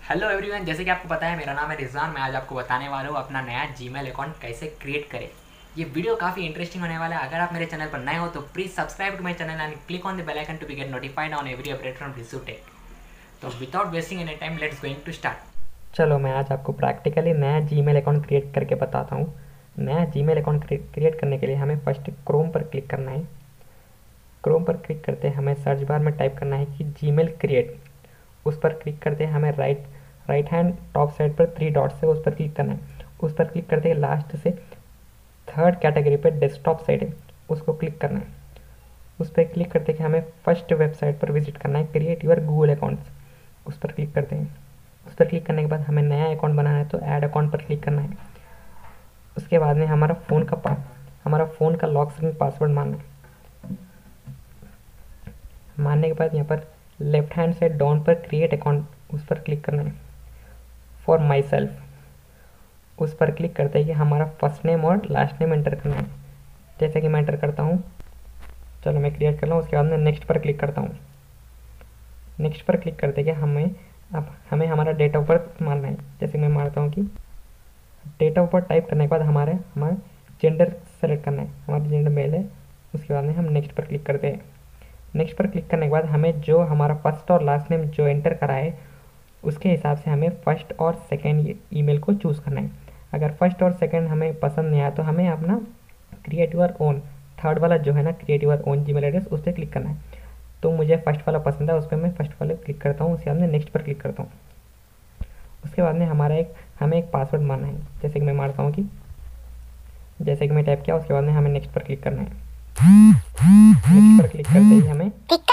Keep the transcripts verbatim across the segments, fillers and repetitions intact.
Hello everyone, जैसे कि आपको पता है मेरा नाम है रिजवान। मैं आज आपको बताने वाला हूँ अपना नया जीमेल अकाउंट कैसे क्रिएट करें। ये वीडियो काफ़ी इंटरेस्टिंग होने वाला है। अगर आप मेरे चैनल पर नए हो तो please subscribe to my channel and click on the bell icon to be get notified on every update from Rijutech. तो without wasting any time let's going to start. चलो मैं आज आपको प्रैक्टिकली नया जीमेल अकाउंट क्रिएट करके बताता हूँ। नया जीमेल अकाउंट क्रिएट करने के लिए हमें फर्स्ट क्रोम पर क्लिक करना है। क्रोम पर क्लिक करते हमें सर्च बार में टाइप करना है कि जीमेल क्रिएट। उस पर क्लिक करते हमें right right hand top side पर थ्री डॉट्स है, उस पर क्लिक करना है। उस पर क्लिक करते लास्ट से थर्ड कैटेगरी पर डेस्कटॉप साइट है, उसको क्लिक करना है। उस पर क्लिक करते कि हमें फर्स्ट वेबसाइट पर विजिट करना है, क्रिएट योर गूगल अकाउंट्स। उस पर क्लिक करते हैं। उस पर क्लिक करने के बाद हमें नया अकाउंट बनाना है तो ऐड अकाउंट पर क्लिक करना है। उसके बाद में हमारा फ़ोन का पा हमारा फ़ोन का लॉक स्क्रीन पासवर्ड मानना है। मानने के बाद यहाँ पर लेफ्ट हैंड साइड डाउन पर क्रिएट अकाउंट, उस पर क्लिक करना है। फॉर माई सेल्फ उस पर क्लिक करते हैं कि हमारा फर्स्ट नेम और लास्ट नेम एंटर करना है। जैसे कि मैं एंटर करता हूँ, चलो मैं क्रिएट कर रहा हूँ। उसके बाद में नेक्स्ट पर क्लिक करता हूँ। नेक्स्ट पर क्लिक करते कि हमें अब हमें हमारा डेट ऑफ बर्थ मानना है। जैसे मैं मानता हूँ कि डेट ऑफ बर्थ टाइप करने के बाद हमारे हमारा जेंडर सेलेक्ट करना है, हमारा जेंडर मेल है। उसके बाद में हम नेक्स्ट पर क्लिक करते हैं। नेक्स्ट पर क्लिक करने के बाद हमें जो हमारा फर्स्ट और लास्ट नेम जो एंटर करा है उसके हिसाब से हमें फर्स्ट और सेकेंड ईमेल को चूज़ करना है। अगर फर्स्ट और सेकेंड हमें पसंद नहीं आया तो हमें अपना क्रिएट योर ओन थर्ड वाला जो है ना, create your own Gmail address, उस पर क्लिक करना है। तो मुझे फर्स्ट वाला पसंद है, उस पर मैं फर्स्ट वाले क्लिक करता हूँ। उसके बाद में नेक्स्ट पर क्लिक करता हूँ। उसके बाद में हमारा एक हमें एक पासवर्ड मारना है। जैसे कि मैं मारता हूँ कि जैसे कि मैं टाइप किया, उसके बाद में हमें नेक्स्ट पर क्लिक करना है। नेक्स्ट पर क्लिक करते ही हमें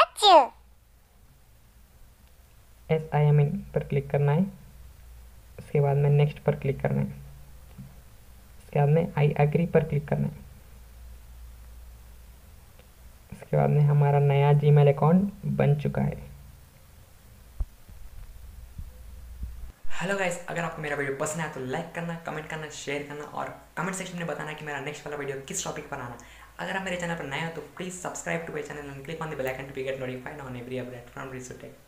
एस आई एम इन पर क्लिक करना है। उसके बाद में नेक्स्ट पर क्लिक करना है। उसके बाद में आई एग्री पर क्लिक करना है। उसके बाद में हमारा नया जीमेल अकाउंट बन चुका है। हेलो गाइस, अगर आपको मेरा वीडियो पसंद आया तो लाइक करना, कमेंट करना, शेयर करना और कमेंट सेक्शन में बताना कि मेरा नेक्स्ट वाला वीडियो किस टॉपिक पर आना। अगर आप मेरे चैनल पर नए हो तो please subscribe to my channel and click on the bell icon to be get notified on every update from रिजूटेक।